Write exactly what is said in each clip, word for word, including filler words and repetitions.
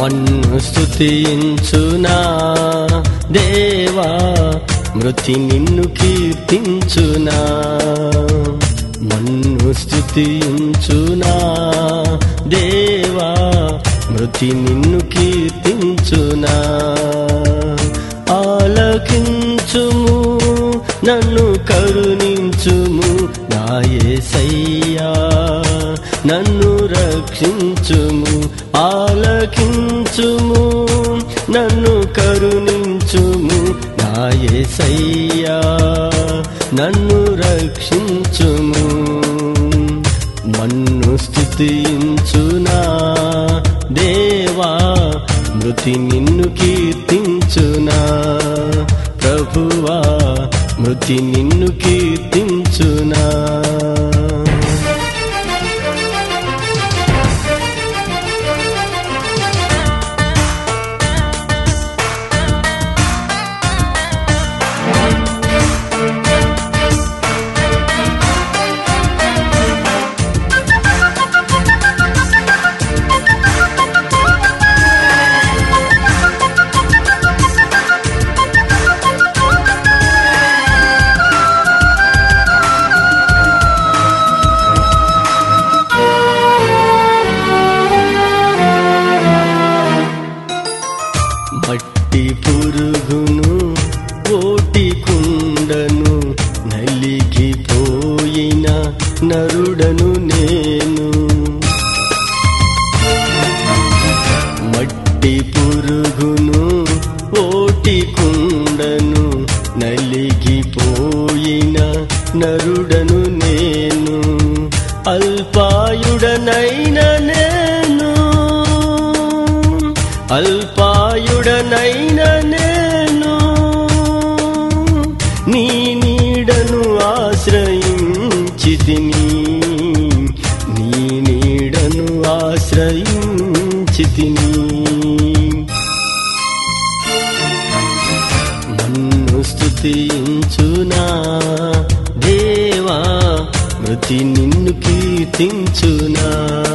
మన్ను స్తుతించునా దేవా, మృతి నిన్ను కీర్తించునా. మన్ను స్తుతించునా దేవా, మృతి నిన్ను కీర్తించునా. ఆలకించుము, నన్ను కరుణించుము నా యేసయ్యా, నన్ను రక్షించుము. ఆలకించుము, నన్ను కరుణించుము నా యేసయ్యా, నన్ను రక్షించుము. మన్ను స్తుతించునా దేవా, మృతి నిన్ను కీర్తించునా. ప్రభువా, మృతి నిన్ను కీర్తించునా. మట్టి పురుగును ఓటి కుండను నలిగిపోయిన నరుడను నేను. మట్టి పురుగును ఓటి కుండను నలిగిపోయిన నరుడను నేను. అల్పాయుడనైన నేను, అల్పాయుడనైన నేను, నీ నీడను ఆశ్రయించితిని, నీ నీడను ఆశ్రయించితిని. మన్ను స్తుతించునా దేవా, మృతి నిన్ను కీర్తించునా.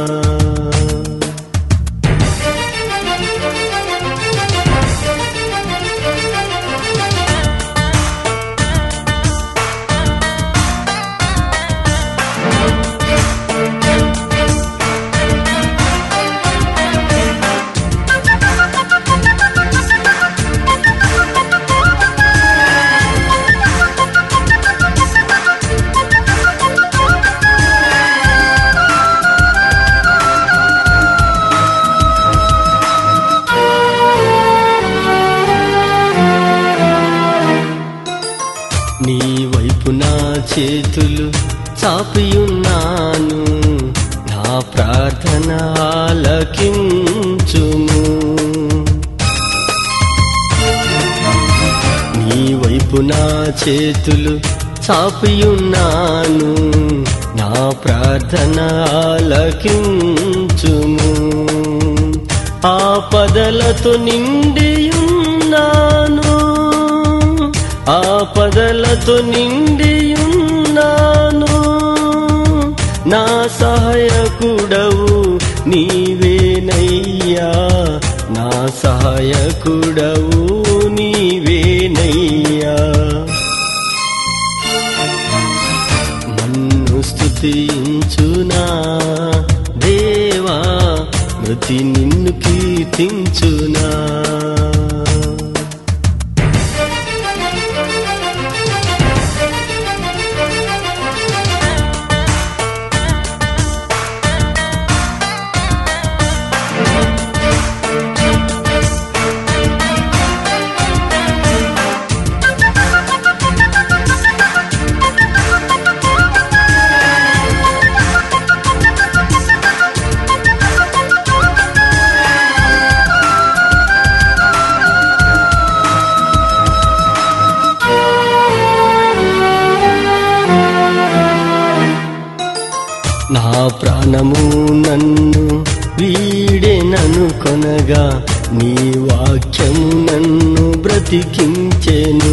నీ వైపు నా చేతులు చాపియున్నాను, నా ప్రార్థన ఆలకించుము. నీ వైపు నా చేతులు చాపియున్నాను, నా ప్రార్థన ఆలకించుము. ఆపదలతో నిండియున్నాను, ఆపదలతో నిండియున్నాను, నా సహాయకుడవు నీవేనయ్యా, నా సహాయకుడవు నీవేనయ్యా. మన్ను స్తుతించునా దేవా, మృతి నిన్ను కీర్తించునా. నా ప్రాణము నన్ను వీడెనను కొనగా, నీ వాక్యము నన్ను బ్రతికించెను.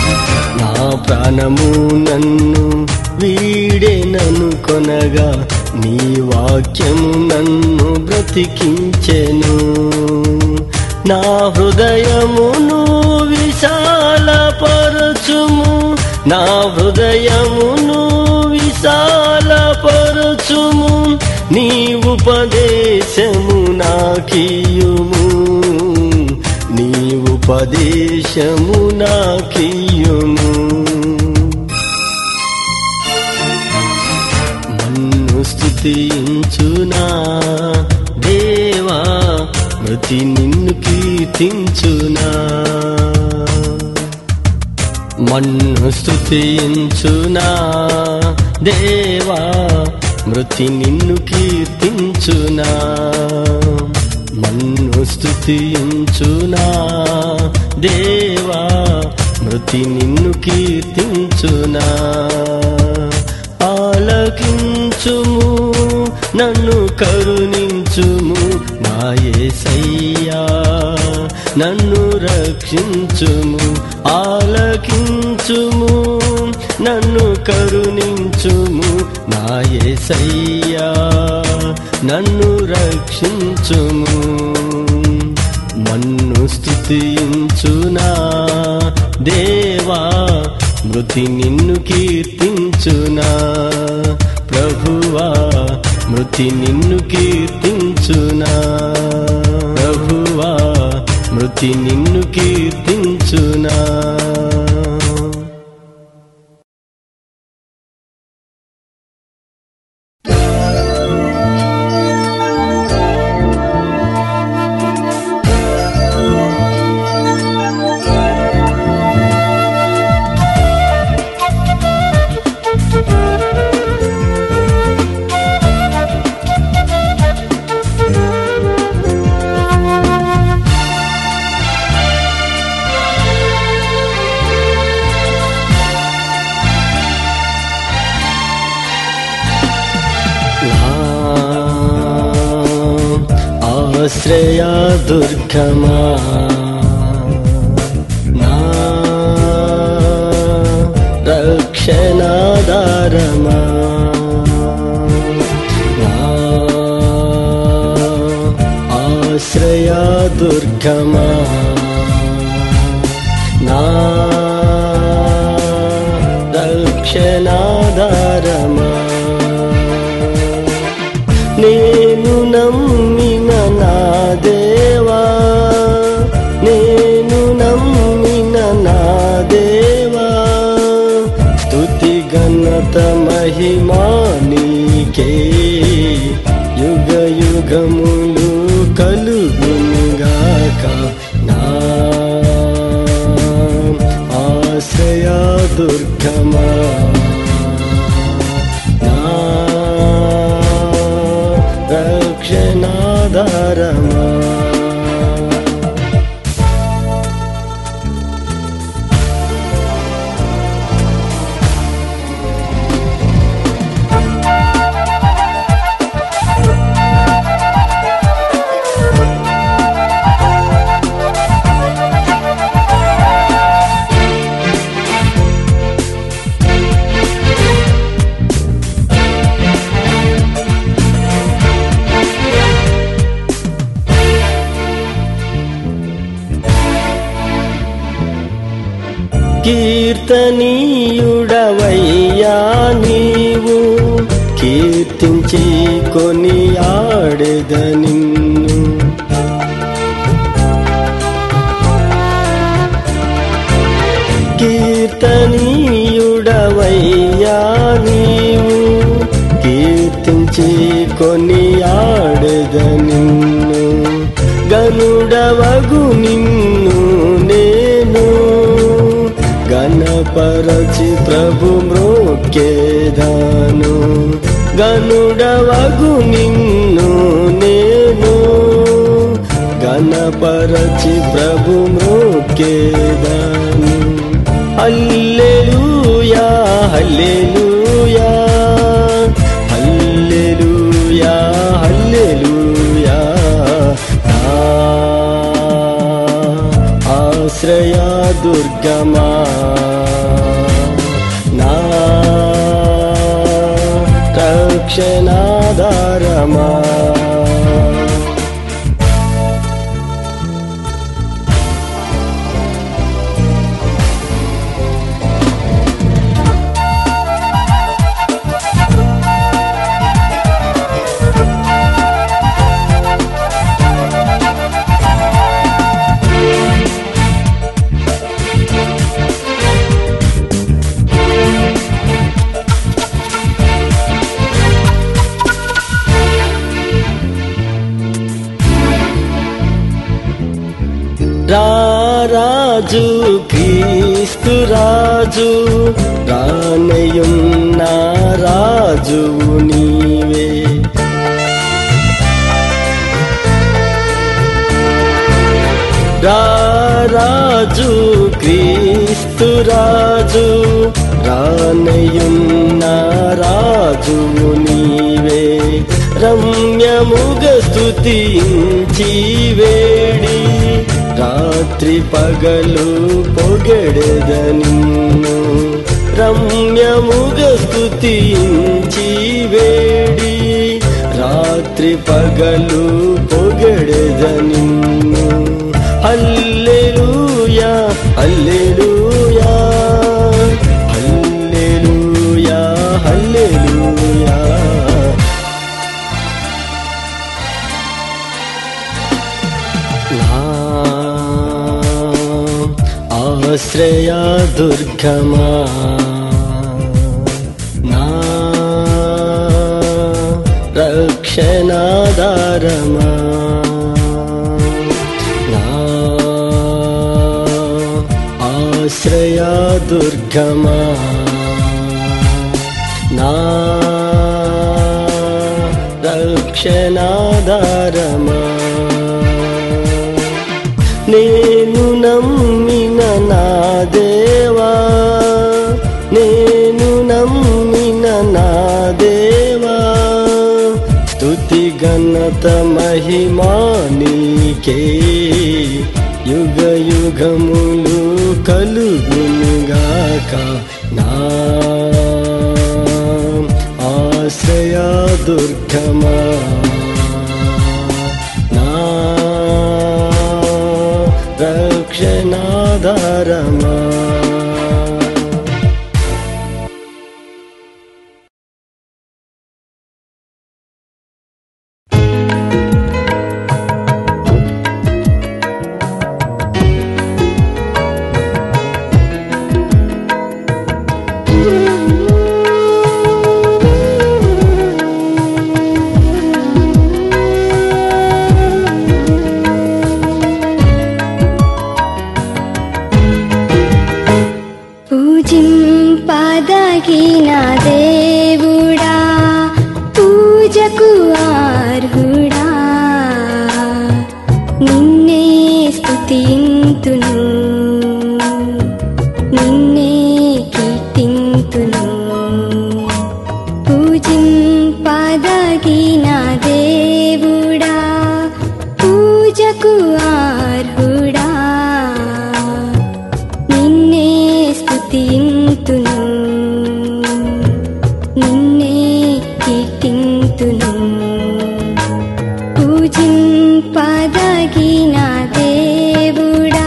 నా ప్రాణము నన్ను వీడెనను కొనగా, నీ వాక్యము నన్ను బ్రతికించెను. నా హృదయమును విశాలపరచుము, నా హృదయమును విశాలపరచుము, నీ ఉపదేశము నాకియుము, నీ ఉపదేశము నాకియుము. మన్ను స్తుతించునా దేవా, మృతి నిన్ను కీర్తించునా. మన్ను స్తుతించునా దేవా, మృతి నిన్ను కీర్తించునా. మన్ను స్తుతించునా దేవా, మృతి నిన్ను కీర్తించునా. ఆలకించుము, నన్ను కరుణించుము నా యేసయ్యా, నన్ను రక్షించుము. ఆలకించుము, నన్ను కరుణించుము నా యేసయ్యా, నన్ను రక్షించుము. మన్ను స్తుతించునా దేవా, మృతి నిన్ను కీర్తించునా. ప్రభువా, మృతి నిన్ను కీర్తించునా. ప్రభువా, మృతి నిన్ను కీర్తించునా. ఆశ్రయ దుర్గమా, నా రక్షణాధారమా, నా ఆశ్రయ దుర్గమా, నా రక్షణాధారమా. నేను నమ్మిన నా దేవా, నేను నమ్మిన నా దేవా, స్తుతి ఘనత మహిమా నీకే యుగ యుగములు కలుగునుగాక. నా ఆశ్రయ దుర్గమా, రక్షణాధారమా. కీర్తనీయుడవయ్యా నీవు, కీర్తించి కొనియాడెద నిన్ను. కీర్తనీయుడవయ్యా నీవు, కీర్తించి కొనియాడెద నిన్ను. గనుడవగు నిన్ను నేను గణపరచి ప్రభు మ్రోక్కేదాను. గనుడవగు నిన్ను నేను గణపరచి ప్రభు మ్రోక్కేదాను. హల్లెలూయా హల్లెలూయా హల్లెలూయా హల్లెలూయా. ఆశ్రయ దుర్గమా, నా రక్షణాధారమా. రారాజు క్రీస్తు రాజు, రానయున్న రాజువు నీవే. రారాజు క్రీస్తు రాజు, రానయున్న రాజువు నీవే. రమ్యముగ స్తుతించి వేడి, రాత్రి పగలు పొగడెద నిన్ను. రమ్యముగ స్తుతించి వేడి, రాత్రి పగలు పొగడెద నిన్ను. హల్లెలూయా హల్లెలూయా హల్లెలూయా హల్లెలూయా. ఆశ్రయ దుర్గమా, నా రక్షణాధారమా. నా ఆశ్రయ దుర్గమా, నా రక్షణాధారమా. నేను నమ్మిన నా దేవా, నేను నమ్మిన నా దేవా, స్తుతి ఘనత మహిమా నీకే. యుగ యుగములు కలుగునుగాక. నా ఆశ్రయ దుర్గమా, నా రక్షణాధారమా. పూజింపదగిన దేవుడా, పూజకు అర్హుడా, నిన్నే స్తుతింతును, నిన్నే కీర్తింతును. పూజింపదగిన దేవుడా, పూజకు అర్హుడా, నిన్నే స్తుతింతును, నిన్నే కీర్తింతును. పూజింపదగిన దేవుడా.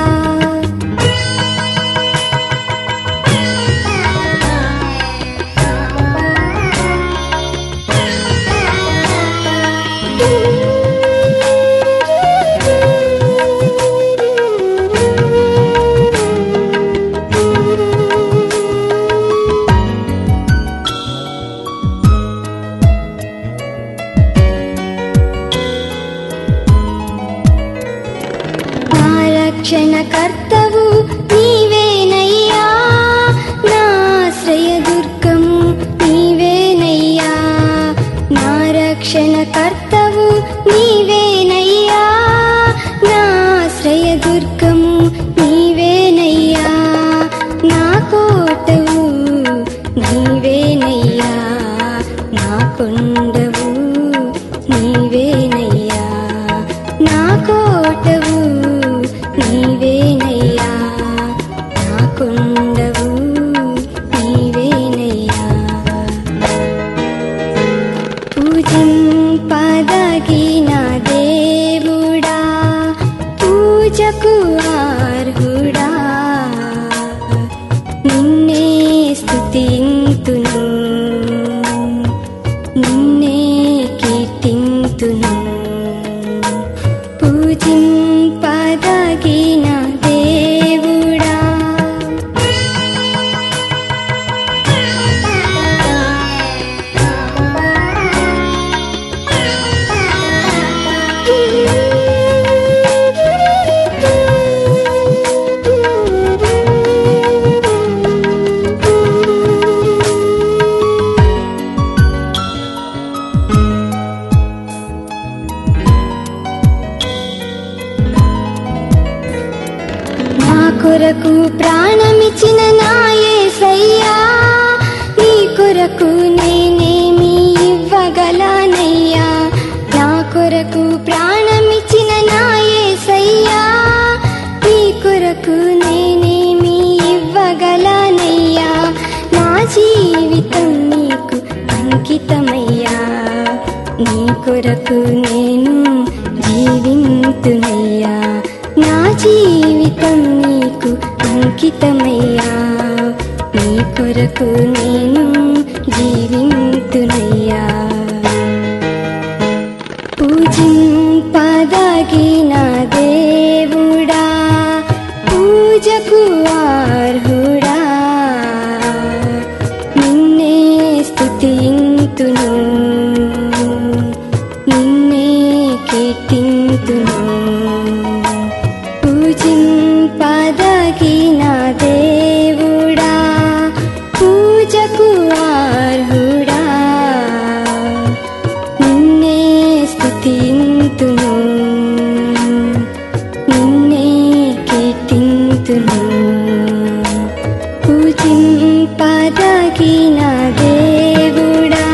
రక్షణకర్తవు నీవేనయ్యా, నా ఆశ్రయదుర్గము నీవేనయ్యా. నా రక్షణకర్తవు నీవేనయ్యా, నా ఆశ్రయదుర్గము నీవేనయ్యా. నా కోటవు నీవేనయ్యా, నా కొండవు నీవేనయ్యా. నా కోటవు నీవేనయ్యా, నా కొండవు నీవేనయ్యా. పూజింపదగిన దేవుడా పూజకు అర్హుడా నిన్నే స్తుతింతును నిన్నే కీర్తింతును పూజింపదగిన దేవుడా కొరకు ప్రాణమిచ్చిన నా యేసయ్యా నీ కొరకు నేనేమి ఇవ్వగలనయ్యా నా కొరకు ప్రాణమిచ్చిన నా యేసయ్యా నీ కొరకు నేనేమి ఇవ్వగలనయ్యా నా జీవితం నీకు అంకితమయ్యా నీ కొరకు నేను జీవింతునయ్యా నా జీవితం నీకు అంకితమయ్యా నీ కొరకు నేను జీవింతునయ్యా పూజింపదగిన దేవుడా పూజకు అర్హుడా నిన్నే స్తుతింతును నిన్నే కీర్తింతును పూజింపదగిన దేవుడా పూజకు అర్హుడా నిన్నే స్తుతింతును నిన్నే కీర్తింతును పూజింపదగిన దేవుడా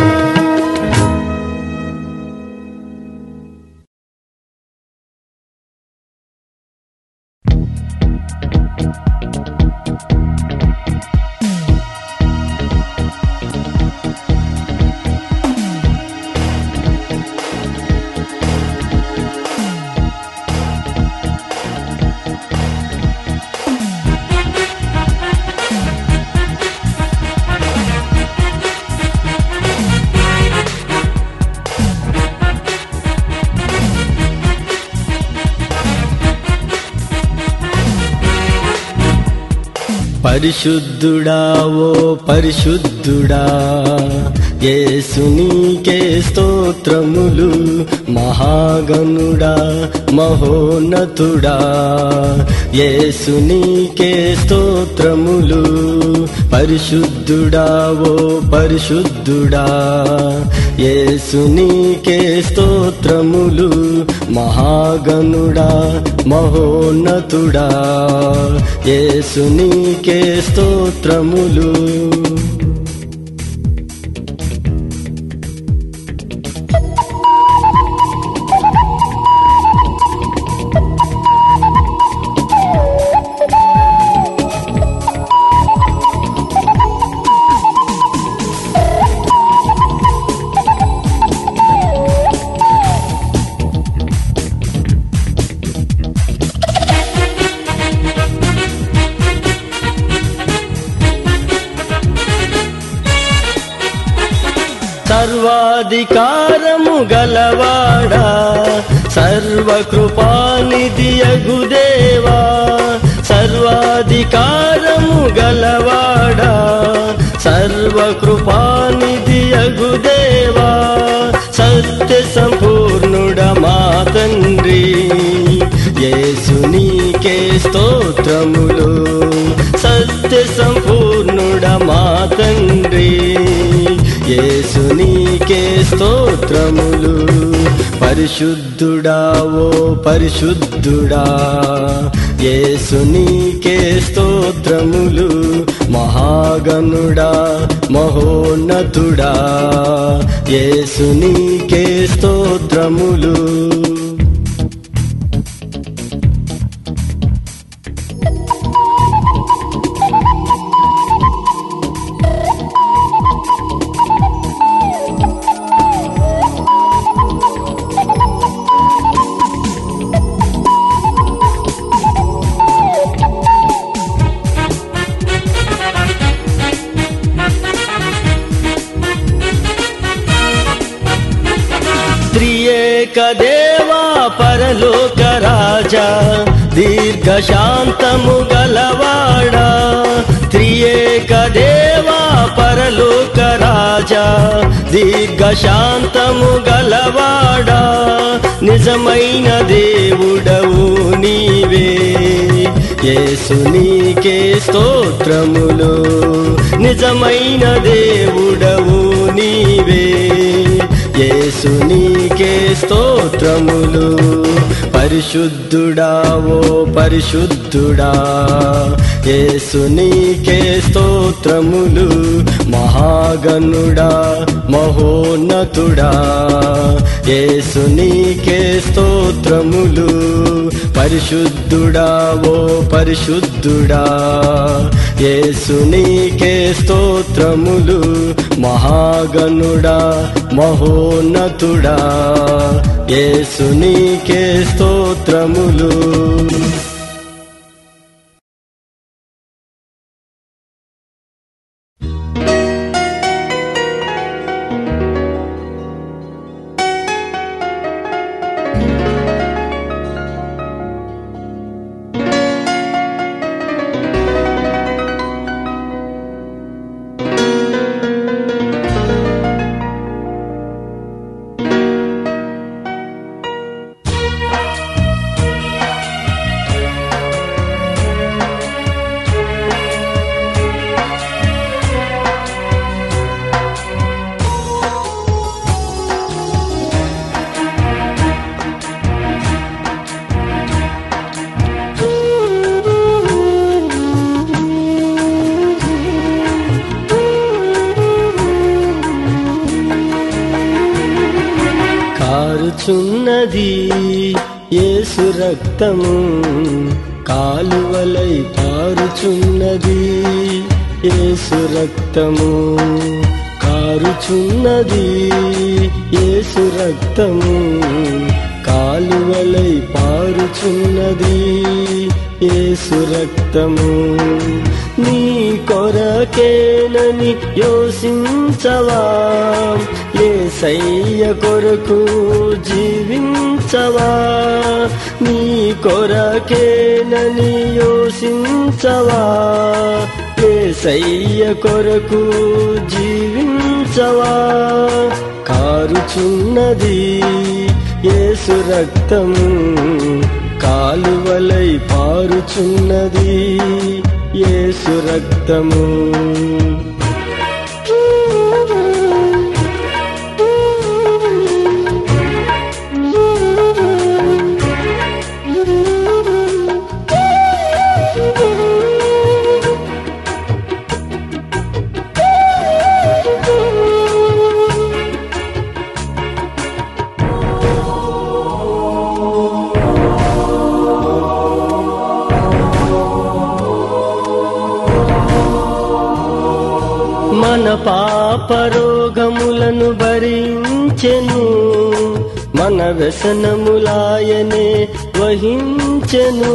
పరిశుద్ధుడా ఓ పరిశుద్ధుడా యేసు నీకే స్తోత్రములు మహాగణుడా మహోన్నతుడా యేసు నీకే స్తోత్రములు పరిశుద్ధుడా ఓ పరిశుద్ధుడా యేసు నీకే స్తోత్రములు మహాగణుడా మహోన్నతుడా యేసు నీకే స్తోత్రములు సర్వాధికారము గలవాడా సర్వకృపానిధియగు దేవా సర్వాధికారము గలవాడా సర్వకృపానిధియగు దేవా సత్య సంపూర్ణుడ మా తండ్రి యేసు నీకే స్తోత్రములు సత్య సంపూర్ణుడ మా తండ్రి యేసు నీకే స్తోత్రములు పరిశుద్ధుడా ఓ పరిశుద్ధుడా యేసు నీకే స్తోత్రములు మహాగణుడా మహోన్నతుడా యేసు నీకే స్తోత్రములు త్రియేక దేవా పరలోక రాజా దీర్ఘశాంతము గలవాడా త్రియేక దేవా పరలోక రాజా దీర్ఘశాంతము గలవాడా నిజమైన దేవుడవు నీవే యేసు నీకే స్తోత్రములు నిజమైన దేవుడవు నీవే యేసు నీకే స్తోత్రములు పరిశుద్ధుడా ఓ పరిశుద్ధుడా యేసు నీకే స్తోత్రములు మహాగణుడా మహోన్నతుడా యేసు నీకే స్తోత్రములు పరిశుద్ధుడా ఓ పరిశుద్ధుడా యేసు నీకే స్తోత్రములు మహాగణుడా మహోన్నతుడా యేసు నీకే స్తోత్రములు కారుచున్నది యేసు రక్తము కాలువలై పారుచున్నది యేసు రక్తము కారుచున్నది యేసు రక్తము కాలువలై పారుచున్నది యేసు రక్తము నీ కొరకేనని యోసించవా యేసయ్య కొరకు జీవించవా నీ కొరకేనని యోసించవా యేసయ్య కొరకు జీవించవా కారుచున్నది యేసు రక్తము కాలువలై పారుచున్నది యేసు రక్తము మన పాపరోగములను భరించెను మన వ్యసనములాయనే వహించెను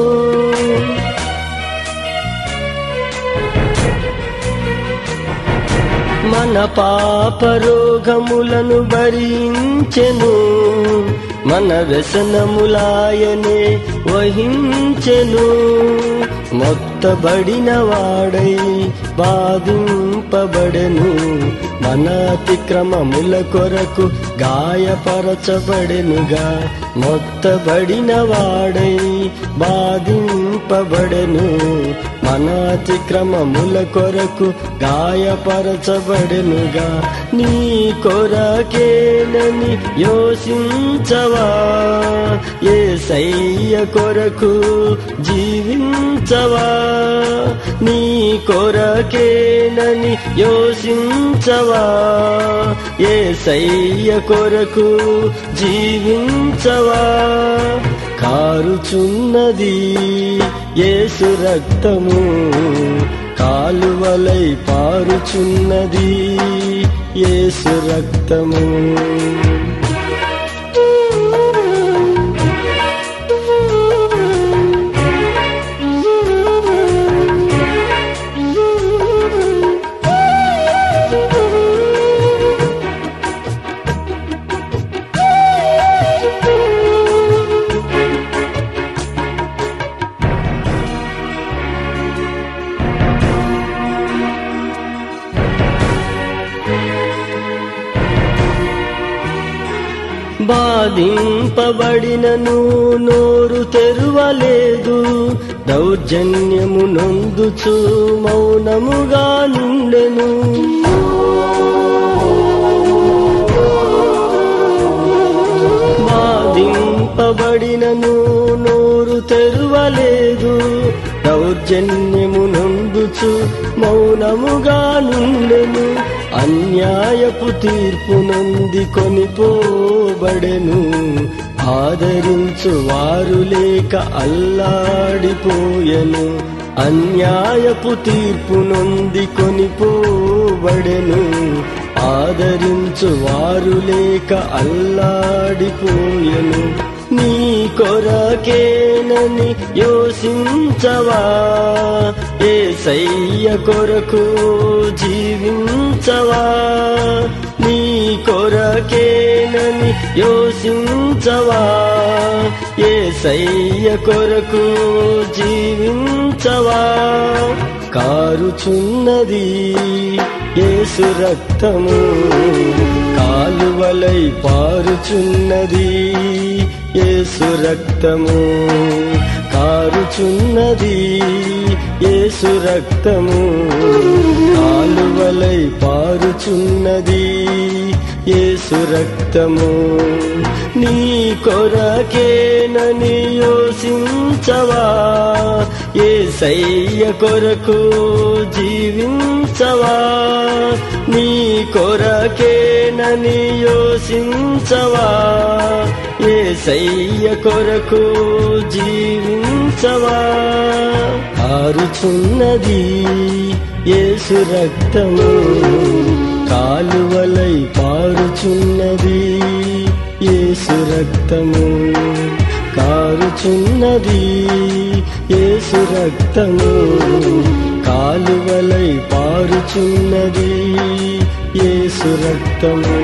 మన పాపరోగములను భరించెను మన వ్యసనములాయనే వహించెను మొత్తబడిన వాడై బాధింపబడెను మన అతిక్రమముల కొరకు గాయపరచబడెనుగా మొత్తబడిన వాడై బాధింపబడెను మన అతిక్రమముల కొరకు గాయపరచబడెనుగా నీ కొరకేనని యోసించవా యేసయ్య కొరకు జీవించవా నీ కొరకేనని యోసించవా యేసయ్య కొరకు జీవించవా కారుచున్నది యేసు రక్తము కాలువలై పారుచున్నది యేసు రక్తము బాధింపబడినను నోరు తెరువలేదు, దౌర్జన్యము నొందుచు మౌనముగా నుండెను. బాధింపబడినను నోరు తెరువలేదు, దౌర్జన్యము నొందుచు మౌనముగా నుండెను. అన్యాయపు తీర్పు నొంది కొనిపోబడెను, ఆదరించు వారు లేక అల్లాడిపోయెను. అన్యాయపు తీర్పు నొంది కొనిపోబడెను, ఆదరించు వారు లేక అల్లాడిపోయెను. నీ కొరకేనని యోసించవా, యేసయ్య కొరకు జీవించవా. నీ కొరకేనని యోసించవా, యేసయ్య కొరకు జీవించవా. కారుచున్నది యేసు రక్తము, కాలువలై పారుచున్నది యేసు రక్తము. కారుచున్నది యేసు రక్తము, కాలువలై పారుచున్నది యేసు రక్తము. నీ కొరకేనని యోసించవా, యేసయ్య కొరకు జీవించవా. నీ కొరకేనని యోసించవా, యేసయ్య కొరకు జీవించవా. కారుచున్నది యేసు రక్తము, కాలువలై పారుచున్నది యేసు రక్తము. కారుచున్నది యేసు రక్తము, కాలువలై పారుచున్నది యేసు రక్తము.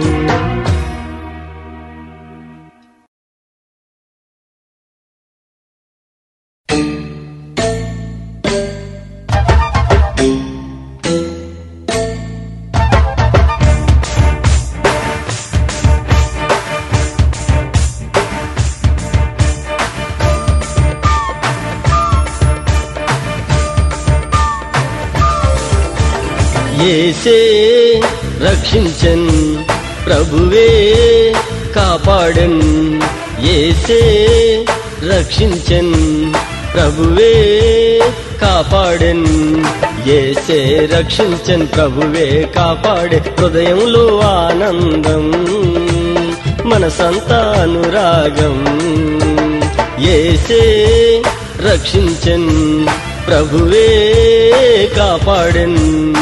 యేసే రక్షించన్, ప్రభువే కాపాడన్. యేసే రక్షించన్, ప్రభువే కాపాడన్. యేసే రక్షించన్, ప్రభువే కాపాడే. హృదయంలో ఆనందం, మనసంతా అనురాగం. యేసే రక్షించన్, ప్రభువే కాపాడన్.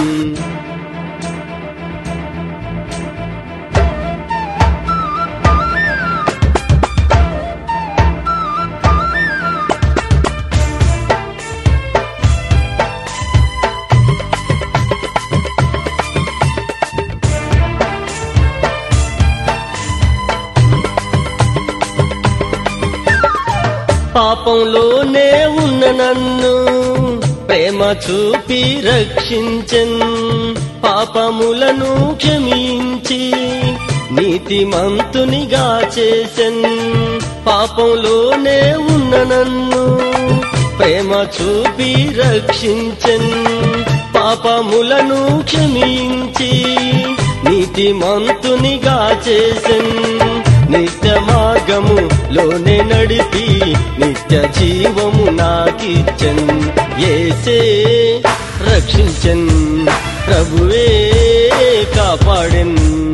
పాపంలోనే ఉన్న నన్ను ప్రేమ చూపి రక్షించన్. పాపములను క్షమించి నీతిమంతునిగా చేసన్. పాపంలోనే ఉన్న నన్ను ప్రేమ చూపి రక్షించన్. పాపములను క్షమించి నీతిమంతునిగా చేసన్. నిత్య మార్గము లోనే నడిపి నిత్య జీవము నాకిచ్చన్. యేసే రక్షించన్, ప్రభువే కాపాడన్.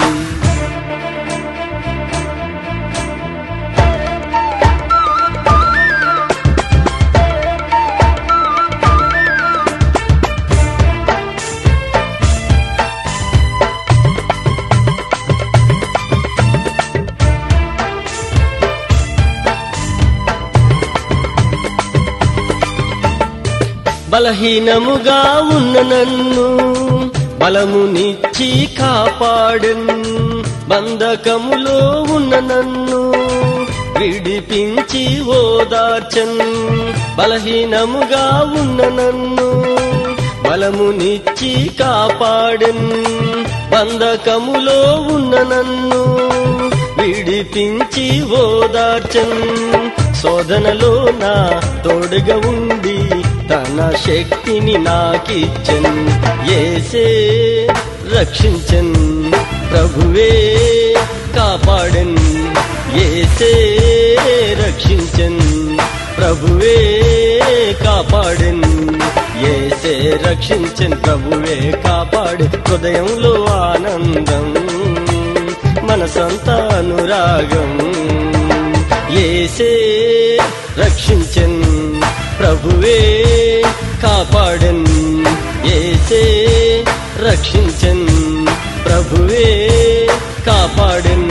బలహీనముగా ఉన్న నన్ను బలమునిచ్చి కాపాడన్. బంధకములో ఉన్న నన్ను విడిపించి ఓదార్చన్. బలహీనముగా ఉన్న నన్ను బలమునిచ్చి కాపాడన్. బంధకములో ఉన్న నన్ను విడి విడిపించి ఓదార్చన్ శోధనలో నా తోడుగా ఉండి తన శక్తిని నాకిచ్చన్ యేసే రక్షించన్ ప్రభువే కాపాడన్ యేసే రక్షించన్ ప్రభువే కాపాడన్ యేసే రక్షించన్ ప్రభువే కాపాడు హృదయంలో ఆనందం మనసంతా అనురాగం యేసే రక్షించన్ ప్రభువే కాపాడన్ యేసే రక్షించన్ ప్రభువే కాపాడన్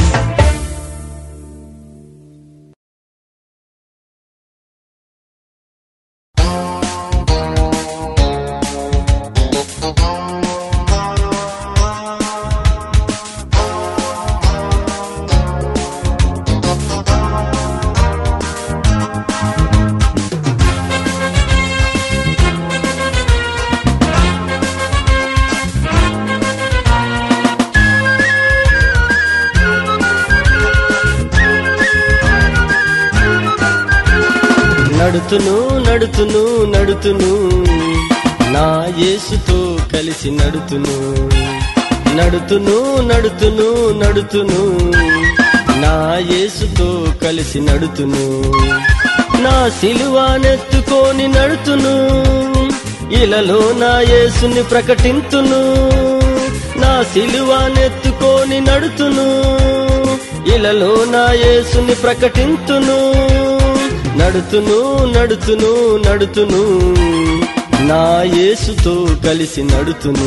నడుతును నడుతును నడుతును నా యేసుతో కలిసి నడుతును నడుతును నడుతును నడుతును నా యేసుతో కలిసి నడుతును నా సిలువనెత్తుకొని నడుతును ఇలలో నా యేసుని ప్రకటింతును నా సిలువనెత్తుకొని నడుతును ఇలలో నా యేసుని ప్రకటింతును నడుతును నడుతును నడుతును నా యేసుతో కలిసి నడుతును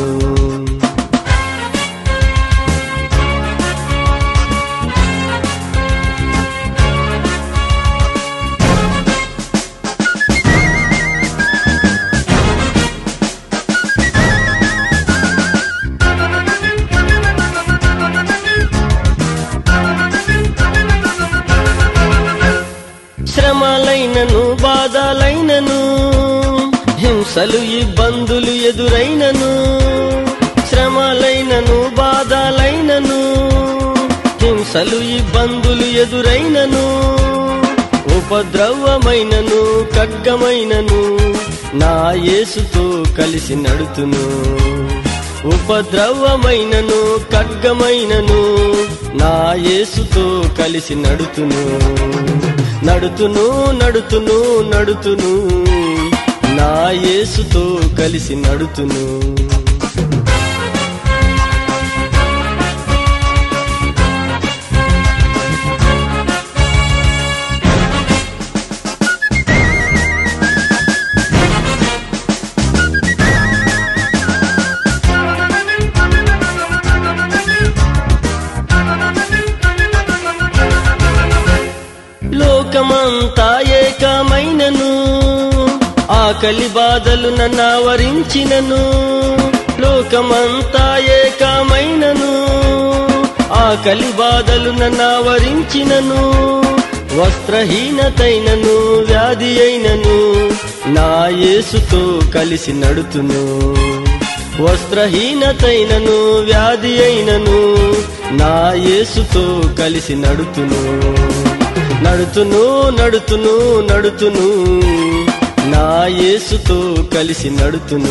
శ్రమలైనను బాధలైనను హింసలు ఇబ్బందులు ఎదురైనను శ్రమలైనను బాధలైనను హింసలు ఇబ్బందులు ఎదురైనను ఉపద్రవమైనను ఖడ్గమైనను నా యేసుతో కలిసి నడుతును ఉపద్రవమైనను ఖడ్గమైనను నా యేసుతో కలిసి నడుతును నడుతును నడుతును నడుతును నా యేసుతో కలిసి నడుతును లోకమంతా ఏకమైనను ఆకలి బాధలు నన్నావరించినను లోకమంతా ఏకమైనను ఆకలి బాధలు నన్నావరించినను వస్త్రహీనతైనను వ్యాధి అయినను నా యేసుతో కలిసి నడుతును వస్త్రహీనతైనను వ్యాధి అయినను నా యేసుతో కలిసి నడుతును నడుతును నడుతును నడుతును నా యేసుతో కలిసి నడుతును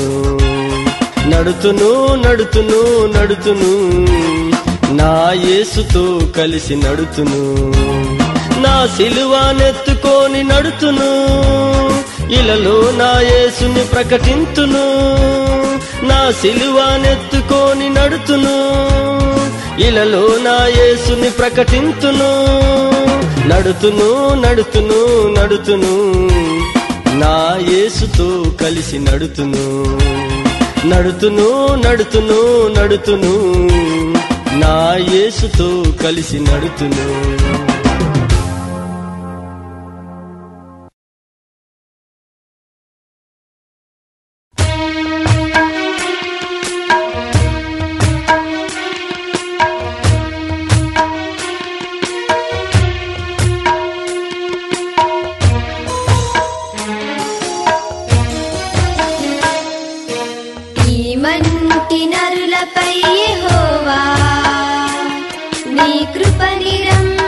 నడుతును నడుతును నడుతును నా యేసుతో కలిసి నడుతును నా సిలువనెత్తుకొని నడుతును ఇలలో నా యేసుని ప్రకటింతును నా సిలువనెత్తుకొని నడుతును ఇలలో నా యేసుని ప్రకటింతును నడుతును నడుతును నడుతును నా యేసుతో కలిసి నడుతును నడుతును నడుతును నడుతును నా యేసుతో కలిసి నడుతును మంటి నరులపై యెహోవా నీ కృప నిరంతరం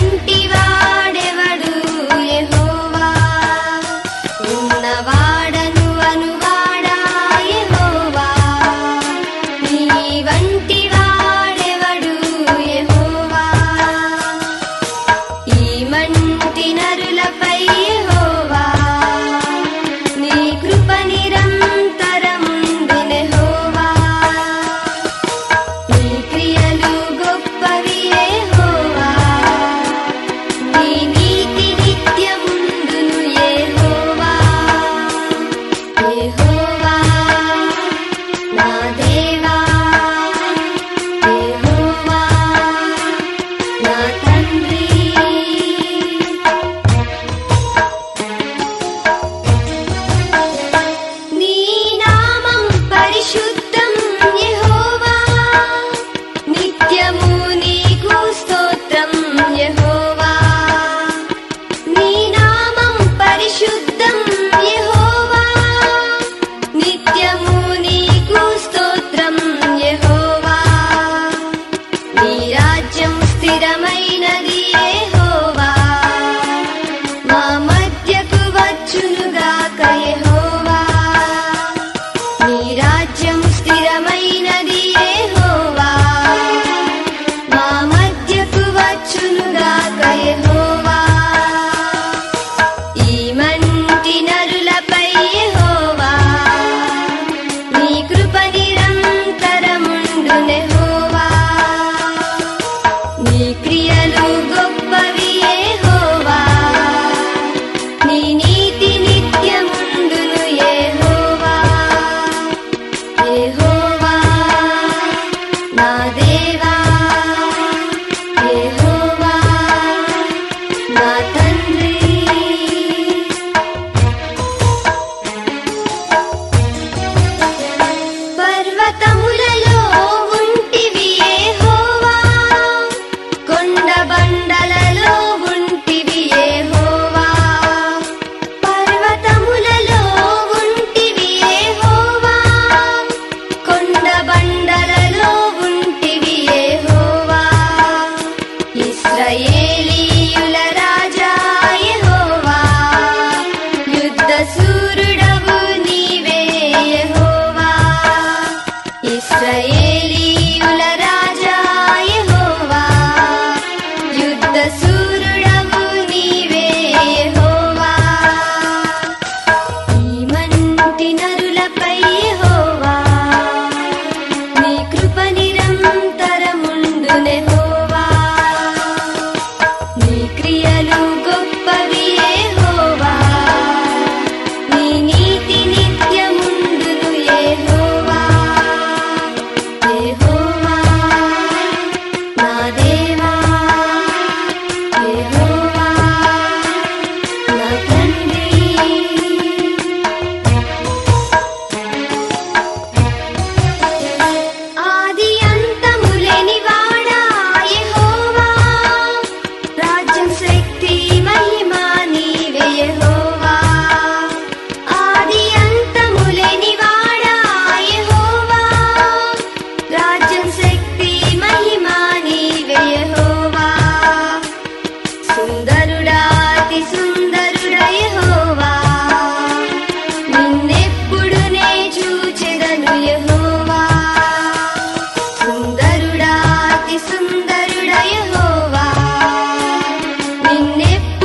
వంటి వాడెవడు యెహోవా ఉన్నవాడను అనువాడా యెహోవా నీ వంటి వాడెవడు యెహోవా ఈ మంటి నరులపై యెహోవా నీ కృప నిరంతరముండును యెహోవా నీ క్రియలు గొప్పవి యెహోవా నీ నీతి నిత్యముండును యెహోవా యెహోవా నా దేవా యెహోవా నా తండ్రి నీ నామం పరిశుద్ధం యెహోవా నిత్యము నీకు స్తోత్రం యెహోవా నీ నామం పరిశుద్ధం యెహోవా నిత్యము నీకు స్తోత్రం యెహోవా నీ రాజ్యం స్థిరమైనది యెహోవా మా మధ్యకు వచ్చునుగాక యెహోవా నీ రాజ్యం స్థిరమైనది యెహోవా మా మధ్యకు వచ్చునుగాక యెహోవా ఈ మంటి నరులపై యెహోవా నీ కృప నిరంతరముండును యెహోవా నీ క్రియలు గొప్పవి యెహోవా నీ నీతి నిత్యముండును యెహోవా యెహోవా నా దేవా యెహోవా నా తండ్రి పర్వతములలో ఉంటివి యెహోవా కొండ బండలలో ఉంటివి యెహోవా పర్వతములలో ఉంటివి యెహోవా కొండ బండలలో ఉంటివి యెహోవా ఇశ్రాయేలీయుల రాజా యెహోవా యుద్ధ శూరుడవు నీవే యెహోవా ఇశ్రాయేలీయుల రాజా యెహోవా యుద్ధ శూరుడవు నీవే యెహోవా ఈ మంటి నరులపై యెహోవా నీ కృప నిరంతరముండును యెహోవా నీ క్రియలు గొప్పవి యెహోవా నీ నీతి నిత్యముండును యెహోవా యెహోవా నా దేవా యెహోవా నా తండ్రి ఆది అంతము లేనివాడా యెహోవా రాజ్యం శక్తి మహిమ నీవే యెహోవా ఆది అంతము లేనివాడా యెహోవా రాజ్యం శక్తి మహిమ నీవే యెహోవా సుందరుడా అతి సుందరుడా యెహోవా నిన్నెప్పుడు నే చూచెదను యెహోవా సుందరుడా అతి సుందరుడా యెహోవా నిన్నెప్పుడు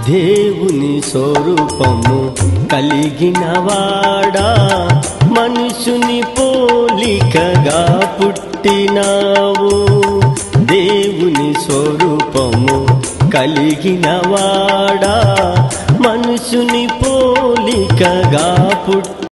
దేవుని స్వరూపము కలిగినవాడా, మనుషుని పోలికగా పుట్టినావు. దేవుని స్వరూపము కలిగినవాడా, మనుషుని పోలికగా పుట్టి